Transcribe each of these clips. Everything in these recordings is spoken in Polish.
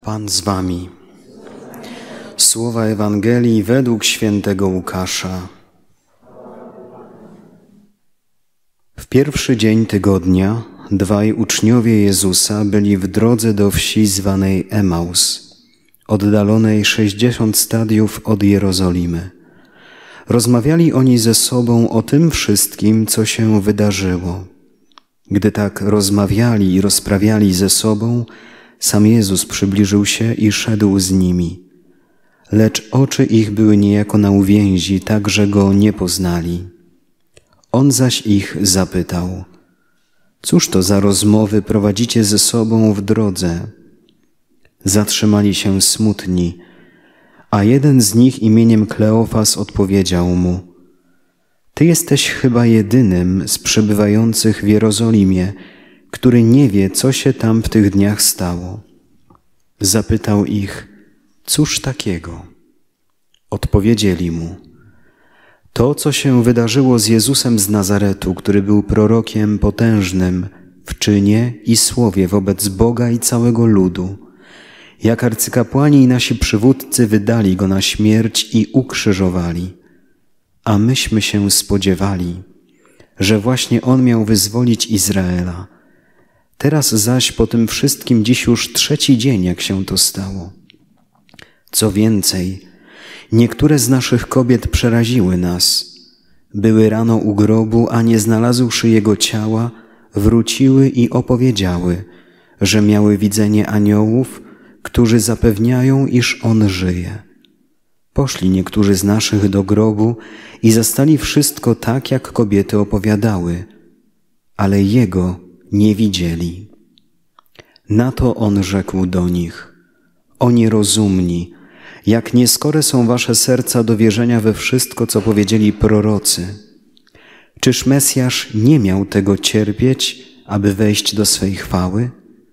Pan z wami. Słowa Ewangelii według świętego Łukasza. W pierwszy dzień tygodnia dwaj uczniowie Jezusa byli w drodze do wsi zwanej Emaus, oddalonej 60 stadiów od Jerozolimy. Rozmawiali oni ze sobą o tym wszystkim, co się wydarzyło. Gdy tak rozmawiali i rozprawiali ze sobą, sam Jezus przybliżył się i szedł z nimi. Lecz oczy ich były niejako na uwięzi, tak że go nie poznali. On zaś ich zapytał: cóż to za rozmowy prowadzicie ze sobą w drodze? Zatrzymali się smutni, a jeden z nich imieniem Kleofas odpowiedział mu: Ty jesteś chyba jedynym z przebywających w Jerozolimie, który nie wie, co się tam w tych dniach stało. Zapytał ich: cóż takiego? Odpowiedzieli mu: to, co się wydarzyło z Jezusem z Nazaretu, który był prorokiem potężnym w czynie i słowie wobec Boga i całego ludu. Jak arcykapłani i nasi przywódcy wydali go na śmierć i ukrzyżowali. A myśmy się spodziewali, że właśnie on miał wyzwolić Izraela. Teraz zaś po tym wszystkim dziś już trzeci dzień, jak się to stało. Co więcej, niektóre z naszych kobiet przeraziły nas. Były rano u grobu, a nie znalazłszy jego ciała, wróciły i opowiedziały, że miały widzenie aniołów, którzy zapewniają, iż on żyje. Poszli niektórzy z naszych do grobu i zastali wszystko tak, jak kobiety opowiadały, ale jego nie widzieli. Na to on rzekł do nich: o nierozumni, jak nieskore są wasze serca do wierzenia we wszystko, co powiedzieli prorocy. Czyż Mesjasz nie miał tego cierpieć, aby wejść do swej chwały?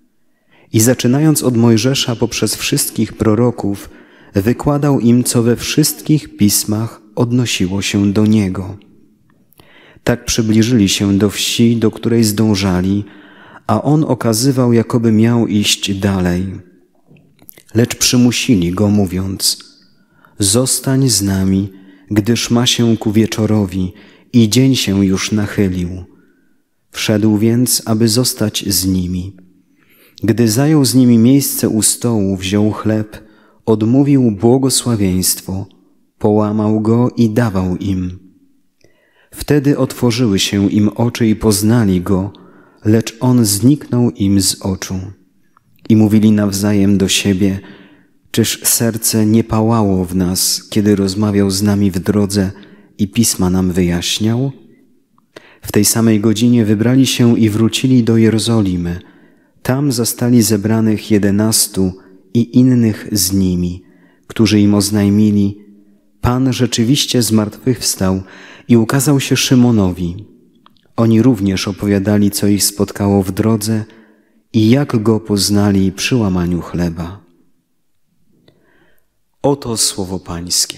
I zaczynając od Mojżesza poprzez wszystkich proroków, wykładał im, co we wszystkich pismach odnosiło się do niego. Tak przybliżyli się do wsi, do której zdążali, a on okazywał, jakoby miał iść dalej. Lecz przymusili go, mówiąc: zostań z nami, gdyż ma się ku wieczorowi i dzień się już nachylił. Wszedł więc, aby zostać z nimi. Gdy zajął z nimi miejsce u stołu, wziął chleb, odmówił błogosławieństwo, połamał go i dawał im. Wtedy otworzyły się im oczy i poznali go, lecz on zniknął im z oczu. I mówili nawzajem do siebie: czyż serce nie pałało w nas, kiedy rozmawiał z nami w drodze i pisma nam wyjaśniał? W tej samej godzinie wybrali się i wrócili do Jerozolimy. Tam zastali zebranych 11 i innych z nimi, którzy im oznajmili: Pan rzeczywiście zmartwychwstał i ukazał się Szymonowi. Oni również opowiadali, co ich spotkało w drodze i jak go poznali przy łamaniu chleba. Oto słowo Pańskie.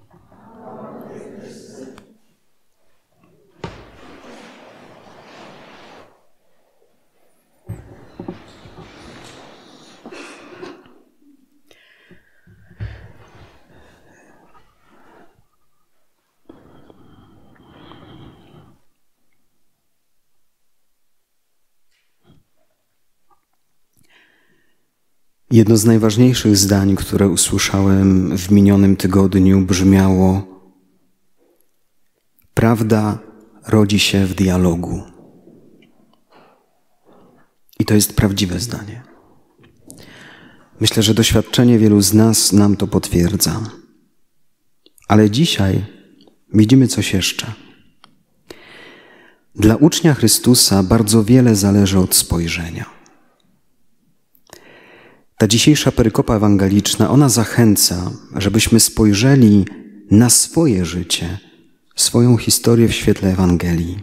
Jedno z najważniejszych zdań, które usłyszałem w minionym tygodniu, brzmiało: prawda rodzi się w dialogu. I to jest prawdziwe zdanie. Myślę, że doświadczenie wielu z nas nam to potwierdza. Ale dzisiaj widzimy coś jeszcze. Dla ucznia Chrystusa bardzo wiele zależy od spojrzenia. Ta dzisiejsza perykopa ewangeliczna, ona zachęca, żebyśmy spojrzeli na swoje życie, swoją historię w świetle Ewangelii.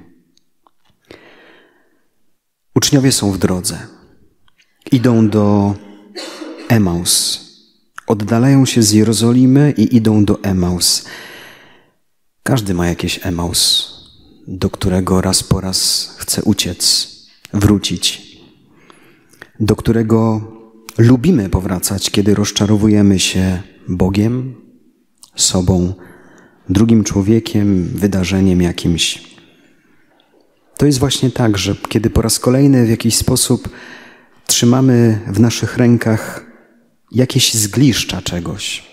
Uczniowie są w drodze. Idą do Emaus. Oddalają się z Jerozolimy i idą do Emaus. Każdy ma jakieś Emaus, do którego raz po raz chce uciec, wrócić, do którego lubimy powracać, kiedy rozczarowujemy się Bogiem, sobą, drugim człowiekiem, wydarzeniem jakimś. To jest właśnie tak, że kiedy po raz kolejny w jakiś sposób trzymamy w naszych rękach jakieś zgliszcza czegoś,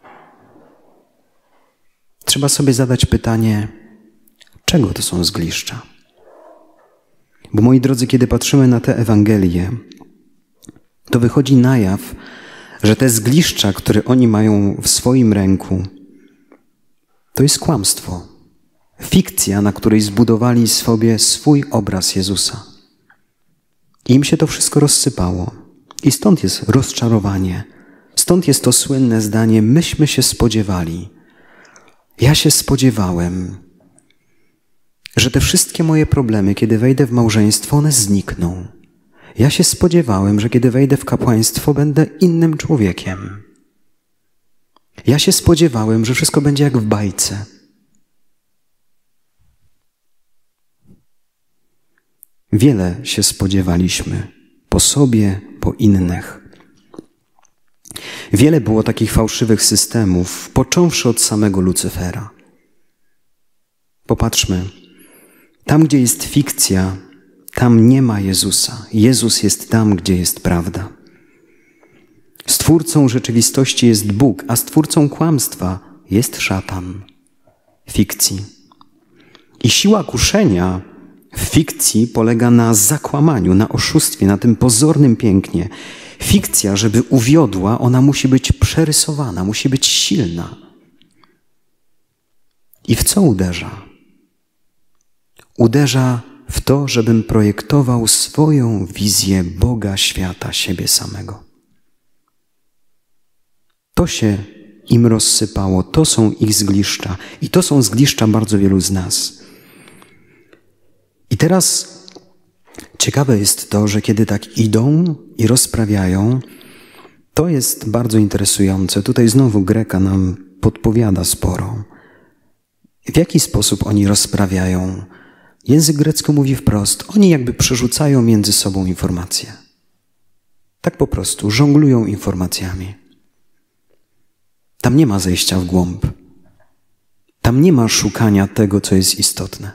trzeba sobie zadać pytanie, czego to są zgliszcza? Bo moi drodzy, kiedy patrzymy na tę Ewangelię, to wychodzi na jaw, że te zgliszcza, które oni mają w swoim ręku, to jest kłamstwo. Fikcja, na której zbudowali sobie swój obraz Jezusa. I im się to wszystko rozsypało. I stąd jest rozczarowanie. Stąd jest to słynne zdanie, myśmy się spodziewali. Ja się spodziewałem, że te wszystkie moje problemy, kiedy wejdę w małżeństwo, one znikną. Ja się spodziewałem, że kiedy wejdę w kapłaństwo, będę innym człowiekiem. Ja się spodziewałem, że wszystko będzie jak w bajce. Wiele się spodziewaliśmy po sobie, po innych. Wiele było takich fałszywych systemów, począwszy od samego Lucyfera. Popatrzmy, tam gdzie jest fikcja, tam nie ma Jezusa. Jezus jest tam, gdzie jest prawda. Stwórcą rzeczywistości jest Bóg, a stwórcą kłamstwa jest szatan, fikcji. I siła kuszenia w fikcji polega na zakłamaniu, na oszustwie, na tym pozornym pięknie. Fikcja, żeby uwiodła, ona musi być przerysowana, musi być silna. I w co uderza? Uderza w to, żebym projektował swoją wizję Boga, świata, siebie samego. To się im rozsypało, to są ich zgliszcza i to są zgliszcza bardzo wielu z nas. I teraz ciekawe jest to, że kiedy tak idą i rozprawiają, to jest bardzo interesujące. Tutaj znowu Greka nam podpowiada sporo. W jaki sposób oni rozprawiają? Język grecki mówi wprost, oni jakby przerzucają między sobą informacje. Tak po prostu, żonglują informacjami. Tam nie ma zejścia w głąb. Tam nie ma szukania tego, co jest istotne.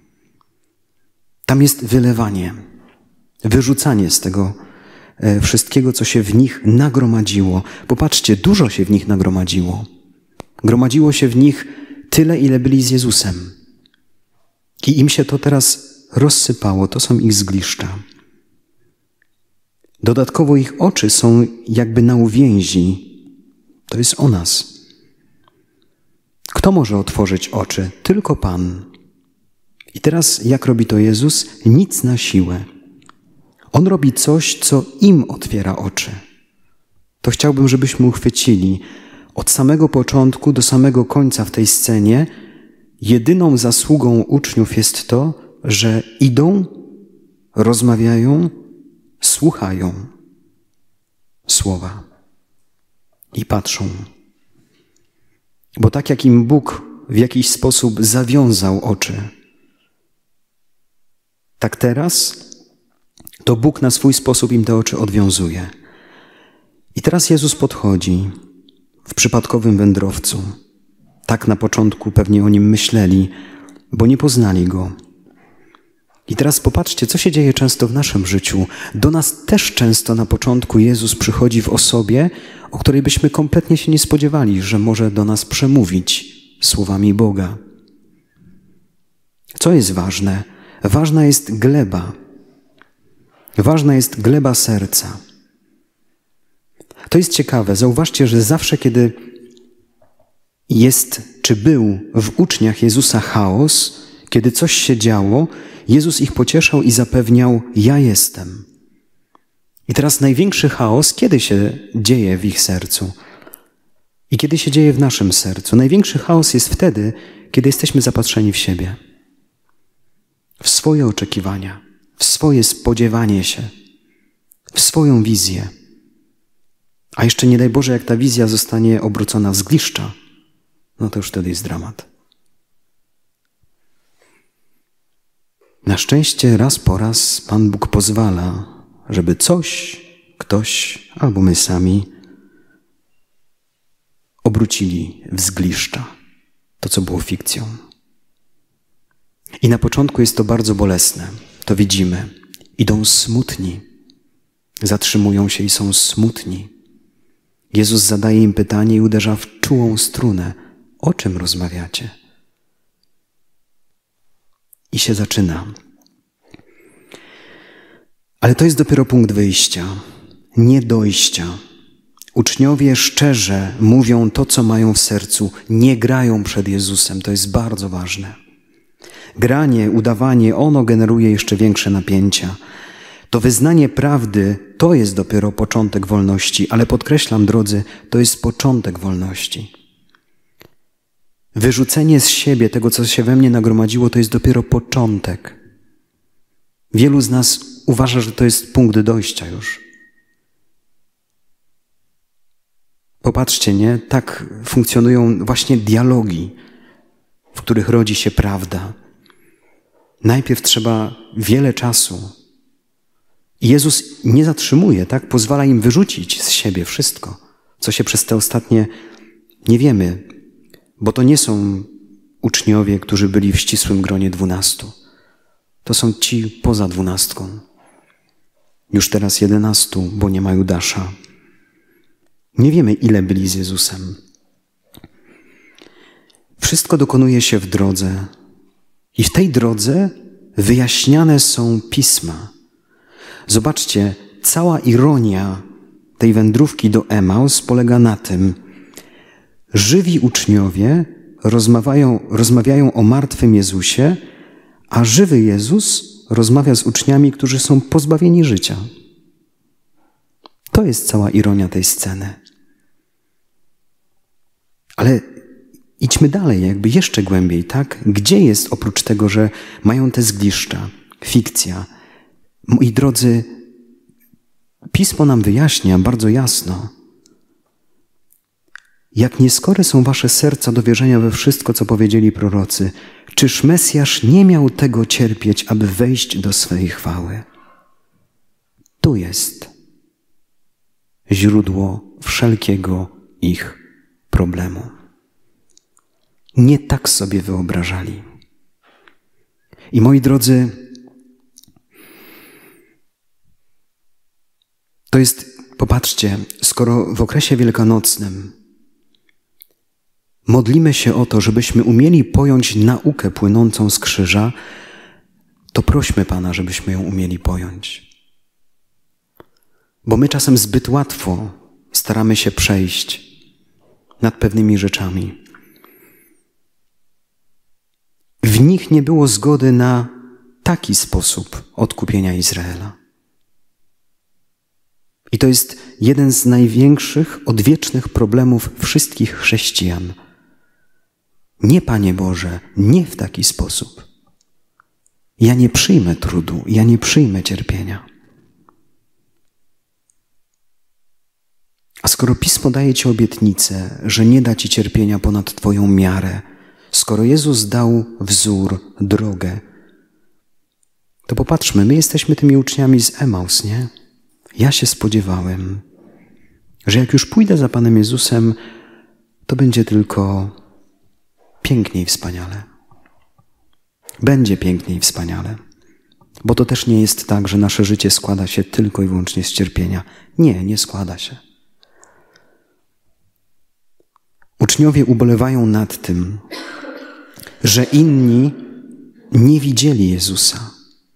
Tam jest wylewanie, wyrzucanie z tego wszystkiego, co się w nich nagromadziło. Popatrzcie, dużo się w nich nagromadziło. Gromadziło się w nich tyle, ile byli z Jezusem. I im się to teraz rozsypało, to są ich zgliszcza. Dodatkowo ich oczy są jakby na uwięzi. To jest o nas. Kto może otworzyć oczy? Tylko Pan. I teraz jak robi to Jezus? Nic na siłę. On robi coś, co im otwiera oczy. To chciałbym, żebyśmy uchwycili. Od samego początku do samego końca w tej scenie jedyną zasługą uczniów jest to, że idą, rozmawiają, słuchają słowa i patrzą. Bo tak jak im Bóg w jakiś sposób zawiązał oczy, tak teraz to Bóg na swój sposób im te oczy odwiązuje. I teraz Jezus podchodzi w przypadkowym wędrowcu. Tak na początku pewnie o nim myśleli, bo nie poznali go. I teraz popatrzcie, co się dzieje często w naszym życiu. Do nas też często na początku Jezus przychodzi w osobie, o której byśmy kompletnie się nie spodziewali, że może do nas przemówić słowami Boga. Co jest ważne? Ważna jest gleba. Ważna jest gleba serca. To jest ciekawe. Zauważcie, że zawsze, kiedy jest, czy był w uczniach Jezusa chaos, kiedy coś się działo, Jezus ich pocieszał i zapewniał, ja jestem. I teraz największy chaos, kiedy się dzieje w ich sercu? I kiedy się dzieje w naszym sercu? Największy chaos jest wtedy, kiedy jesteśmy zapatrzeni w siebie. W swoje oczekiwania, w swoje spodziewanie się, w swoją wizję. A jeszcze nie daj Boże, jak ta wizja zostanie obrócona w zgliszcza, no to już wtedy jest dramat. Na szczęście raz po raz Pan Bóg pozwala, żeby coś ktoś albo my sami obrócili w zgliszcza to, co było fikcją. I na początku jest to bardzo bolesne. To widzimy. Idą smutni. Zatrzymują się i są smutni. Jezus zadaje im pytanie i uderza w czułą strunę. O czym rozmawiacie? I się zaczyna. Ale to jest dopiero punkt wyjścia, nie dojścia. Uczniowie szczerze mówią to, co mają w sercu. Nie grają przed Jezusem. To jest bardzo ważne. Granie, udawanie, ono generuje jeszcze większe napięcia. To wyznanie prawdy to jest dopiero początek wolności, ale podkreślam, drodzy, to jest początek wolności. Wyrzucenie z siebie tego, co się we mnie nagromadziło, to jest dopiero początek. Wielu z nas uważa, że to jest punkt dojścia już. Popatrzcie, nie? Tak funkcjonują właśnie dialogi, w których rodzi się prawda. Najpierw trzeba wiele czasu. I Jezus nie zatrzymuje, tak? Pozwala im wyrzucić z siebie wszystko, co się przez te ostatnie nie wiemy, bo to nie są uczniowie, którzy byli w ścisłym gronie 12. To są ci poza 12. Już teraz 11, bo nie ma Judasza. Nie wiemy, ile byli z Jezusem. Wszystko dokonuje się w drodze. I w tej drodze wyjaśniane są pisma. Zobaczcie, cała ironia tej wędrówki do Emaus polega na tym, żywi uczniowie rozmawiają o martwym Jezusie, a żywy Jezus rozmawia z uczniami, którzy są pozbawieni życia. To jest cała ironia tej sceny. Ale idźmy dalej, jakby jeszcze głębiej, tak? Gdzie jest oprócz tego, że mają te zgliszcza, fikcja? Moi drodzy, Pismo nam wyjaśnia bardzo jasno, jak nieskore są wasze serca do wierzenia we wszystko, co powiedzieli prorocy. Czyż Mesjasz nie miał tego cierpieć, aby wejść do swej chwały? Tu jest źródło wszelkiego ich problemu. Nie tak sobie wyobrażali. I moi drodzy, to jest, popatrzcie, skoro w okresie wielkanocnym modlimy się o to, żebyśmy umieli pojąć naukę płynącą z krzyża, to prośmy Pana, żebyśmy ją umieli pojąć. Bo my czasem zbyt łatwo staramy się przejść nad pewnymi rzeczami. W nich nie było zgody na taki sposób odkupienia Izraela. I to jest jeden z największych, odwiecznych problemów wszystkich chrześcijan. Nie, Panie Boże, nie w taki sposób. Ja nie przyjmę trudu, ja nie przyjmę cierpienia. A skoro Pismo daje Ci obietnicę, że nie da Ci cierpienia ponad Twoją miarę, skoro Jezus dał wzór, drogę, to popatrzmy, my jesteśmy tymi uczniami z Emaus, nie? Ja się spodziewałem, że jak już pójdę za Panem Jezusem, to będzie tylko pięknie i wspaniale. Będzie pięknie i wspaniale. Bo to też nie jest tak, że nasze życie składa się tylko i wyłącznie z cierpienia. Nie, nie składa się. Uczniowie ubolewają nad tym, że inni nie widzieli Jezusa,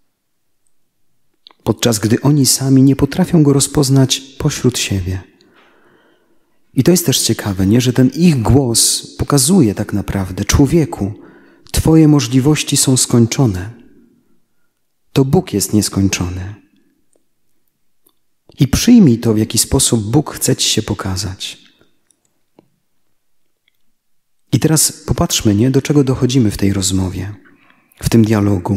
podczas gdy oni sami nie potrafią Go rozpoznać pośród siebie. I to jest też ciekawe, nie? Że ten ich głos pokazuje tak naprawdę człowieku, Twoje możliwości są skończone. To Bóg jest nieskończony. I przyjmij to, w jaki sposób Bóg chce Ci się pokazać. I teraz popatrzmy, nie? Do czego dochodzimy w tej rozmowie, w tym dialogu.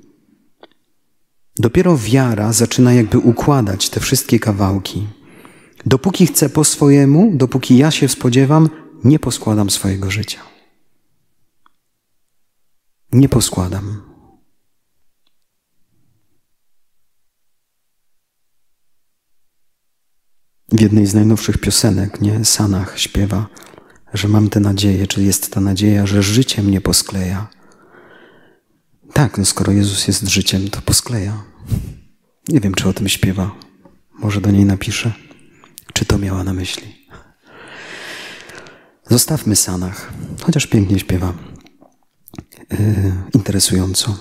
Dopiero wiara zaczyna jakby układać te wszystkie kawałki. Dopóki chcę po swojemu, dopóki ja się spodziewam, nie poskładam swojego życia. Nie poskładam. W jednej z najnowszych piosenek, nie? Sanach śpiewa, że mam tę nadzieję, czy jest ta nadzieja, że życie mnie poskleja. Tak, no skoro Jezus jest życiem, to poskleja. Nie wiem, czy o tym śpiewa. Może do niej napiszę, czy to miała na myśli. Zostawmy Sanach, chociaż pięknie śpiewa. Interesująco.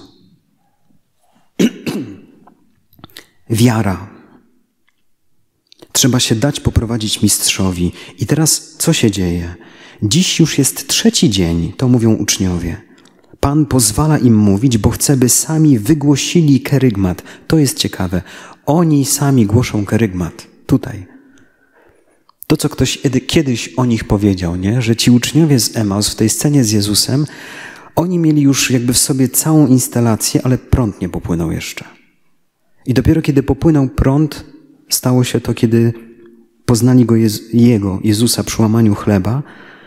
Wiara. Trzeba się dać poprowadzić mistrzowi. I teraz co się dzieje? Dziś już jest 3. dzień, to mówią uczniowie. Pan pozwala im mówić, bo chce, by sami wygłosili kerygmat. To jest ciekawe. Oni sami głoszą kerygmat. Tutaj. To, co ktoś kiedyś o nich powiedział, nie? Że ci uczniowie z Emaus w tej scenie z Jezusem, oni mieli już jakby w sobie całą instalację, ale prąd nie popłynął jeszcze. I dopiero kiedy popłynął prąd, stało się to, kiedy poznali Jezusa przy łamaniu chleba,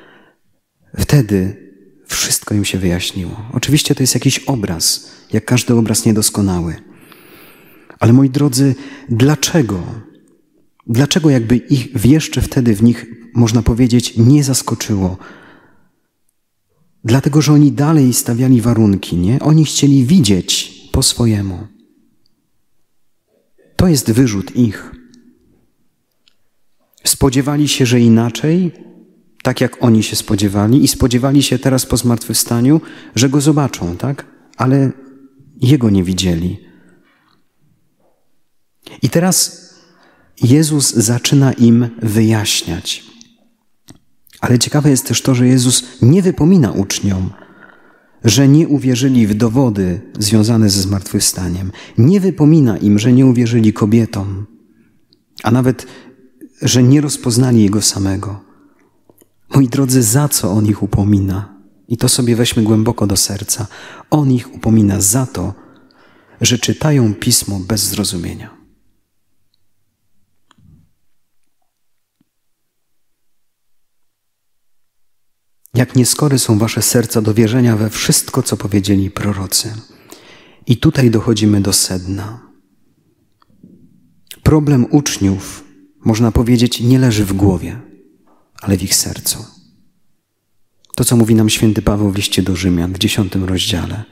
wtedy wszystko im się wyjaśniło. Oczywiście to jest jakiś obraz, jak każdy obraz niedoskonały. Ale moi drodzy, dlaczego? Dlaczego jakby ich jeszcze wtedy w nich, można powiedzieć, nie zaskoczyło? Dlatego, że oni dalej stawiali warunki, nie? Oni chcieli widzieć po swojemu. To jest wyrzut ich. Spodziewali się, że inaczej, tak jak oni się spodziewali i spodziewali się teraz po zmartwychwstaniu, że Go zobaczą, tak? Ale Jego nie widzieli. I teraz Jezus zaczyna im wyjaśniać. Ale ciekawe jest też to, że Jezus nie wypomina uczniom, że nie uwierzyli w dowody związane ze zmartwychwstaniem. Nie wypomina im, że nie uwierzyli kobietom, a nawet, że nie rozpoznali Jego samego. Moi drodzy, za co On ich upomina? I to sobie weźmy głęboko do serca. On ich upomina za to, że czytają Pismo bez zrozumienia. Jak nieskory są wasze serca do wierzenia we wszystko, co powiedzieli prorocy. I tutaj dochodzimy do sedna. Problem uczniów, można powiedzieć, nie leży w głowie, ale w ich sercu. To, co mówi nam święty Paweł w liście do Rzymian w 10 rozdziale.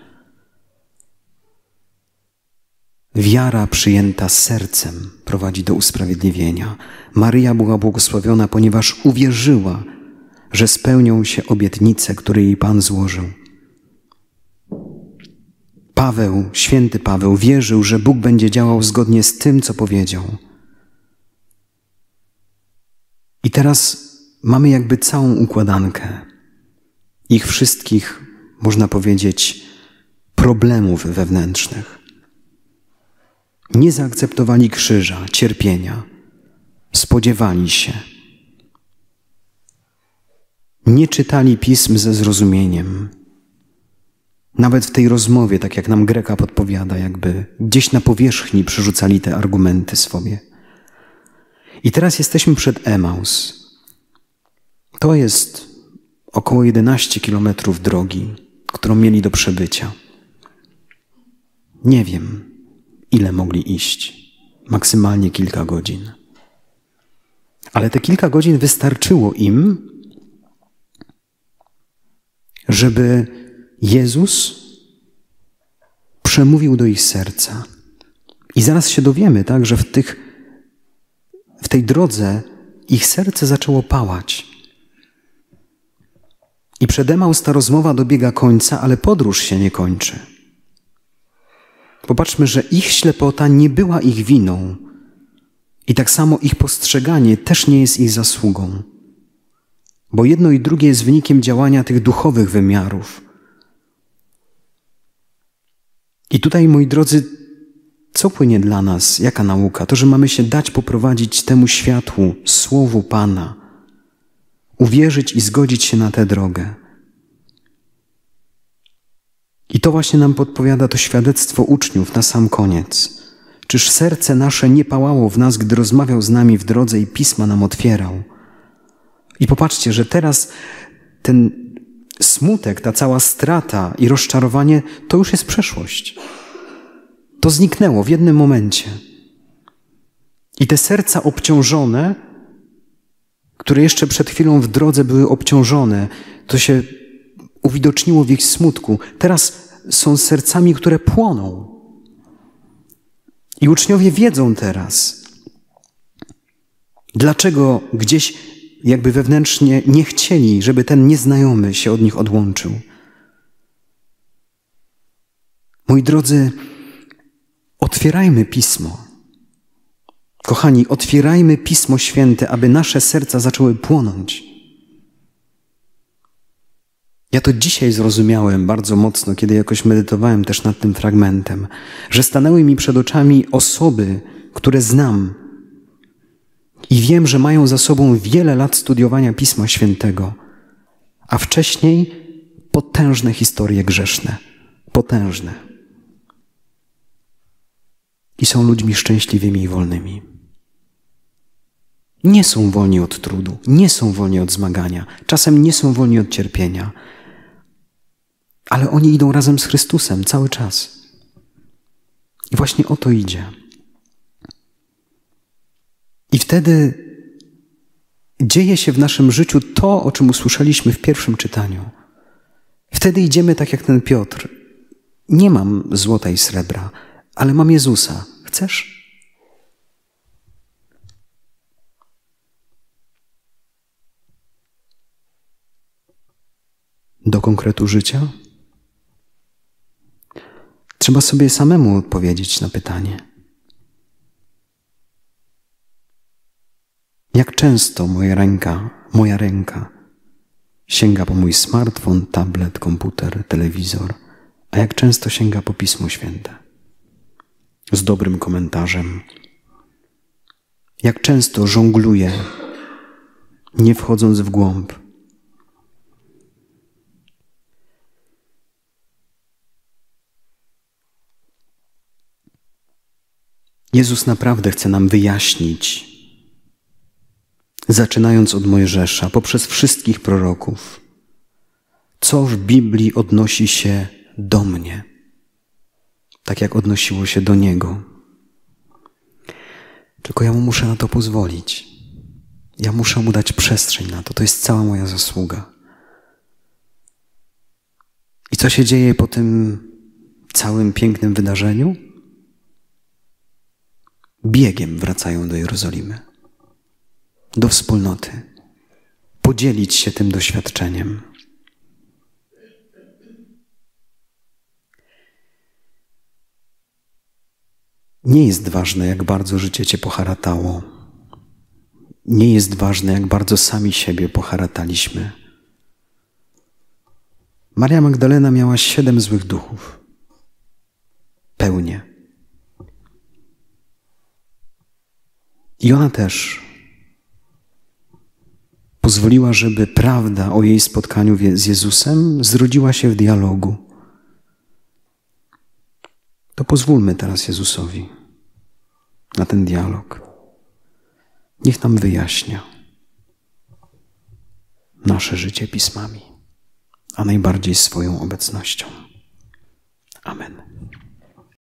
Wiara przyjęta sercem prowadzi do usprawiedliwienia. Maryja była błogosławiona, ponieważ uwierzyła, że spełnią się obietnice, które jej Pan złożył. Paweł, święty Paweł, wierzył, że Bóg będzie działał zgodnie z tym, co powiedział. I teraz mamy jakby całą układankę ich wszystkich, można powiedzieć, problemów wewnętrznych. Nie zaakceptowali krzyża, cierpienia. Spodziewali się. Nie czytali pism ze zrozumieniem. Nawet w tej rozmowie, tak jak nam Greka podpowiada, jakby gdzieś na powierzchni przerzucali te argumenty sobie. I teraz jesteśmy przed Emaus. To jest około 11 kilometrów drogi, którą mieli do przebycia. Nie wiem, ile mogli iść. Maksymalnie kilka godzin. Ale te kilka godzin wystarczyło im, żeby Jezus przemówił do ich serca. I zaraz się dowiemy, tak, że w tej drodze ich serce zaczęło pałać. I przed Emaus ta rozmowa dobiega końca, ale podróż się nie kończy. Popatrzmy, że ich ślepota nie była ich winą. I tak samo ich postrzeganie też nie jest ich zasługą. Bo jedno i drugie jest wynikiem działania tych duchowych wymiarów. I tutaj, moi drodzy, co płynie dla nas? Jaka nauka? To, że mamy się dać poprowadzić temu światłu, Słowu Pana. Uwierzyć i zgodzić się na tę drogę. I to właśnie nam podpowiada to świadectwo uczniów na sam koniec. Czyż serce nasze nie pałało w nas, gdy rozmawiał z nami w drodze i Pisma nam otwierał? I popatrzcie, że teraz ten smutek, ta cała strata i rozczarowanie, to już jest przeszłość. To zniknęło w jednym momencie. I te serca obciążone które jeszcze przed chwilą w drodze były obciążone, to się uwidoczniło w ich smutku. Teraz są sercami, które płoną. I uczniowie wiedzą teraz, dlaczego gdzieś jakby wewnętrznie nie chcieli, żeby ten nieznajomy się od nich odłączył. Moi drodzy, otwierajmy Pismo. Kochani, otwierajmy Pismo Święte, aby nasze serca zaczęły płonąć. Ja to dzisiaj zrozumiałem bardzo mocno, kiedy jakoś medytowałem też nad tym fragmentem, że stanęły mi przed oczami osoby, które znam i wiem, że mają za sobą wiele lat studiowania Pisma Świętego, a wcześniej potężne historie grzeszne. Potężne. I są ludźmi szczęśliwymi i wolnymi. Nie są wolni od trudu, nie są wolni od zmagania, czasem nie są wolni od cierpienia, ale oni idą razem z Chrystusem cały czas. I właśnie o to idzie. I wtedy dzieje się w naszym życiu to, o czym usłyszeliśmy w pierwszym czytaniu. Wtedy idziemy tak jak ten Piotr. Nie mam złota i srebra, ale mam Jezusa. Chcesz? Do konkretu życia? Trzeba sobie samemu odpowiedzieć na pytanie. Jak często moja ręka sięga po mój smartfon, tablet, komputer, telewizor, a jak często sięga po Pismo Święte? Z dobrym komentarzem. Jak często żongluję, nie wchodząc w głąb. Jezus naprawdę chce nam wyjaśnić, zaczynając od Mojżesza, poprzez wszystkich proroków, co w Biblii odnosi się do mnie, tak jak odnosiło się do Niego. Tylko ja Mu muszę na to pozwolić. Ja muszę Mu dać przestrzeń na to. To jest cała moja zasługa. I co się dzieje po tym całym pięknym wydarzeniu? Biegiem wracają do Jerozolimy, do wspólnoty, podzielić się tym doświadczeniem. Nie jest ważne, jak bardzo życie cię poharatało. Nie jest ważne, jak bardzo sami siebie poharataliśmy. Maria Magdalena miała 7 złych duchów. Pełnię. I ona też pozwoliła, żeby prawda o jej spotkaniu z Jezusem zrodziła się w dialogu. To pozwólmy teraz Jezusowi na ten dialog. Niech nam wyjaśnia nasze życie pismami, a najbardziej swoją obecnością.